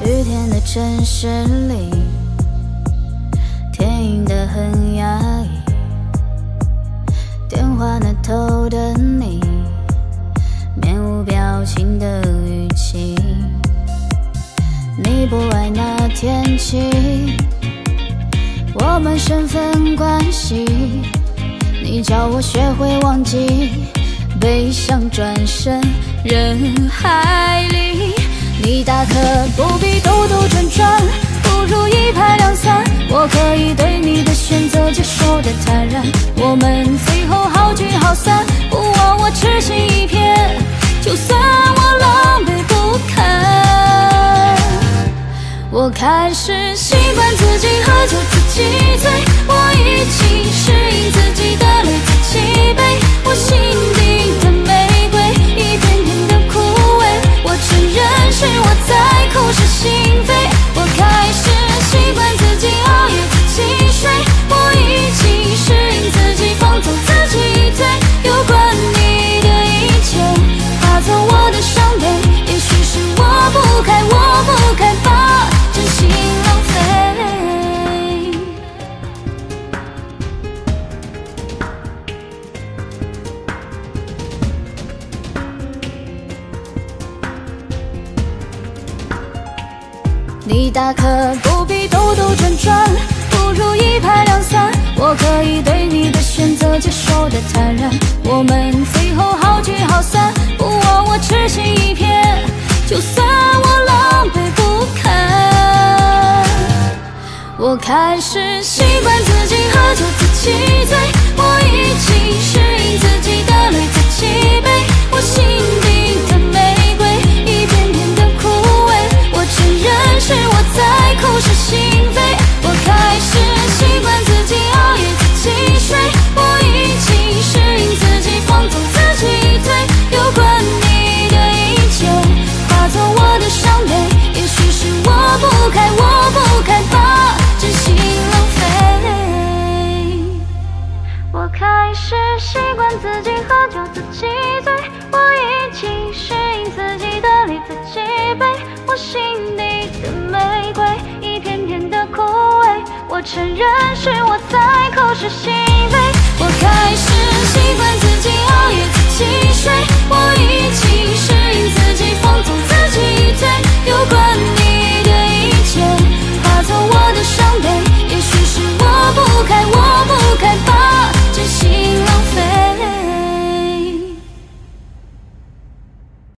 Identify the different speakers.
Speaker 1: 雨天的城市里，天阴得很压抑。电话那头的你，面无表情的语气。你不爱那天气，我们身份关系。你教我学会忘记，悲伤转身人海里。你大可不必兜兜转转，不如一拍两散。我可以对你的选择接受的坦然，我们最后好聚好散，不枉我痴心一片，就算我狼狈不堪。我开始习惯自己喝酒自己醉，我已经适应自己的累自己背，我心底的玫瑰一片片的枯萎，我承认是我在口是心非。我开始习惯自己熬夜自己睡，我已经适应自己放纵自己醉，有关你的一切化作我的伤悲，也许是我不该把真心浪费。你大可不必兜兜转转，不如一拍两散。我可以对你的选择接受的坦然，我们最后好聚好散，不枉我痴心一片，就算我狼狈不堪。我开始习惯自己喝酒自己醉，我已经适应自己的累自己背，我心底的玫瑰一片片的枯萎，我承认是我在口是心非。我开始习惯自己熬夜自己睡，我已经适应自己放纵自己醉，有关你的一切化作我的伤悲，也许是我不该把真心浪费。我开始习惯自己喝酒自己醉，我已经适应自己的累自己背，我心底的玫瑰一片片的枯萎，我承认是我在口是心非。我开始习惯自己熬夜自己睡，我已经适应自己放纵自己醉，有关你